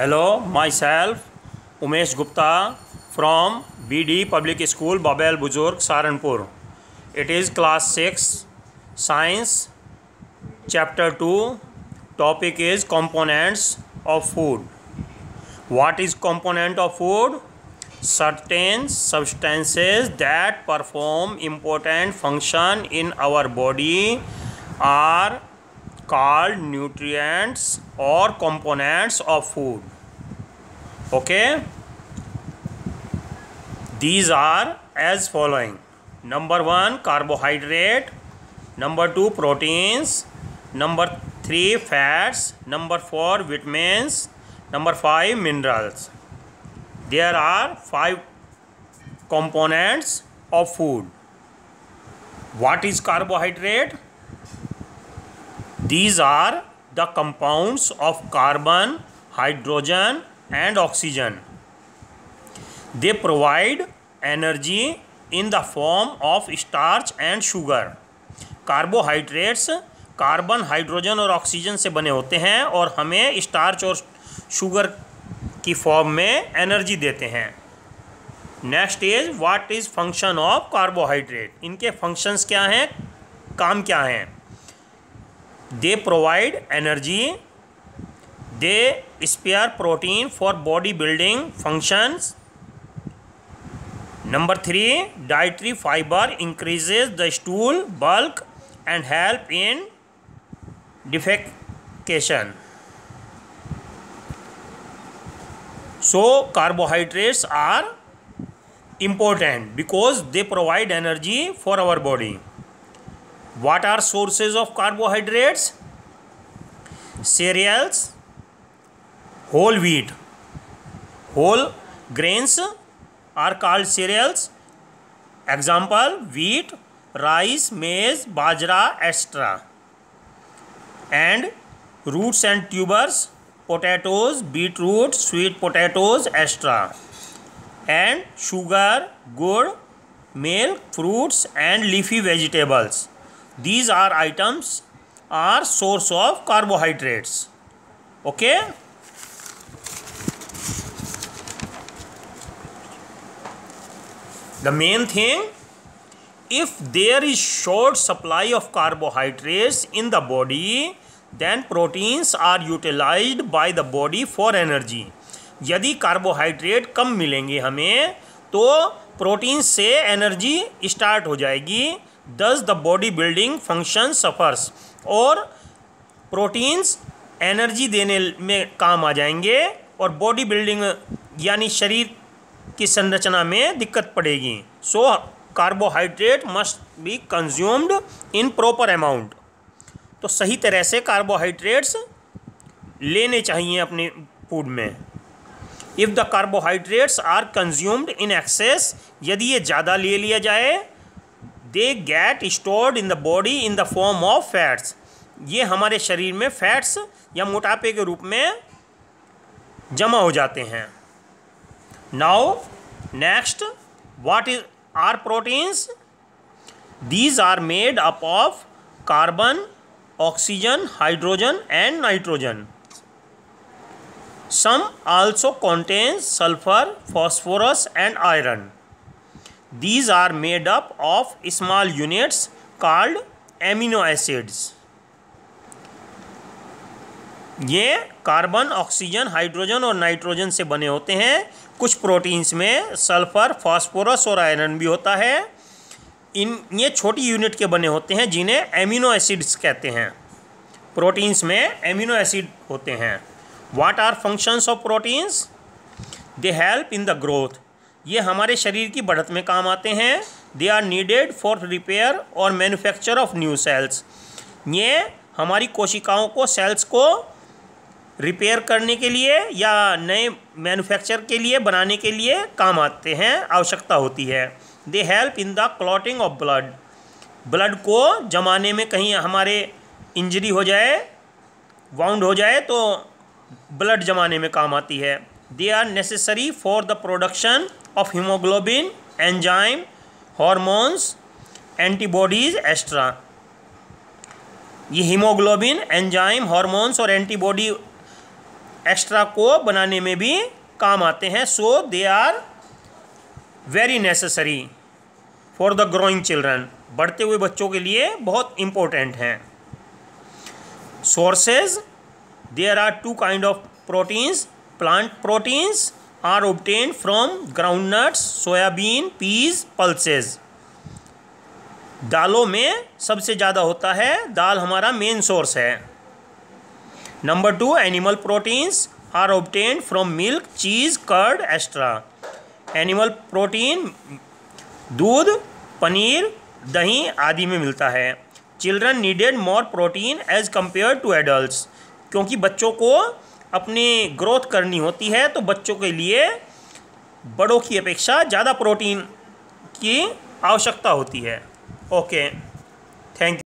Hello, myself Umesh Gupta from BD Public School, Babel Buzurg, Saharanpur. It is class 6 Science, chapter 2. Topic is components of food. What is component of food? Certain substances that perform important function in our body are called nutrients or components of food. Okay, these are as following: number 1 carbohydrate, number 2 proteins, number 3 fats, number 4 vitamins, number 5 minerals. There are 5 components of food. What is carbohydrate? These are the compounds of carbon, hydrogen and oxygen. They provide energy in the form of starch and sugar. Carbohydrates carbon, hydrogen और oxygen से बने होते हैं और हमें starch और sugar की form में एनर्जी देते हैं. Next is what is function of carbohydrate. इनके फंक्शंस क्या हैं, काम क्या हैं? They provide energy, they spare protein for body building functions. Number 3 dietary fibre increases the stool bulk and help in defecation. So carbohydrates are important because they provide energy for our body. What are sources of carbohydrates? Cereals, whole wheat, whole grains are called cereals. Example: wheat, rice, maize, bajra, etc. And roots and tubers: potatoes, beetroot, sweet potatoes, etc. And sugar, gur, milk, fruits and leafy vegetables. These are items are source of carbohydrates. Okay. The main thing, if there is short supply of carbohydrates in the body, then proteins are utilized by the body for energy. यदि carbohydrate कम मिलेंगे हमें तो protein से energy start हो जाएगी. Thus the body building function suffers. और proteins energy देने में काम आ जाएंगे और बॉडी बिल्डिंग यानी शरीर की संरचना में दिक्कत पड़ेगी. So carbohydrate must be consumed in proper amount. तो सही तरह से कार्बोहाइड्रेट्स लेने चाहिए अपने फूड में. If the carbohydrates are consumed in excess, यदि ये ज़्यादा ले लिया जाए, they get stored in the body in the form of fats. ये हमारे शरीर में फैट्स या मोटापे के रूप में जमा हो जाते हैं. Now next, what is are proteins? These are made up of carbon, oxygen, hydrogen and nitrogen. Some also contains sulfur, phosphorus and iron. These are made up of small units called amino acids. ये carbon, oxygen, hydrogen और nitrogen से बने होते हैं. कुछ proteins में sulphur, phosphorus और iron भी होता है. ये छोटी यूनिट के बने होते हैं जिन्हें एमिनो एसिड्स कहते हैं. प्रोटीन्स में एमिनो एसिड होते हैं. What are functions of proteins? They help in the growth. ये हमारे शरीर की बढ़त में काम आते हैं. They are needed for repair और मैन्युफैक्चर ऑफ न्यू सेल्स. ये हमारी कोशिकाओं को, सेल्स को रिपेयर करने के लिए या नए मैन्युफैक्चर के लिए, बनाने के लिए काम आते हैं, आवश्यकता होती है. They help in the clotting of blood. Blood को जमाने में कहीं हमारे इंजरी हो जाए, वाउंड हो जाए तो ब्लड जमाने में काम आती है. They are necessary for the production of haemoglobin, enzyme, hormones, antibodies extra. ये हीमोग्लोबिन, एंजाइम, हार्मोन्स और एंटीबॉडी एक्स्ट्रा को बनाने में भी काम आते हैं। So they are very necessary for the growing children, बढ़ते हुए बच्चों के लिए बहुत इम्पोर्टेंट हैं। Sources, there are two kind of proteins. Plant proteins are obtained from groundnuts, soybean, peas, pulses. दालों में सबसे ज़्यादा होता है, दाल हमारा मेन सोर्स है। Number 2, animal proteins are obtained from milk, cheese, curd extra. Animal protein दूध, पनीर, दही आदि में मिलता है। Children needed more protein as compare to adults, क्योंकि बच्चों को अपनी ग्रोथ करनी होती है तो बच्चों के लिए बड़ों की अपेक्षा ज़्यादा प्रोटीन की आवश्यकता होती है। Okay, thank you.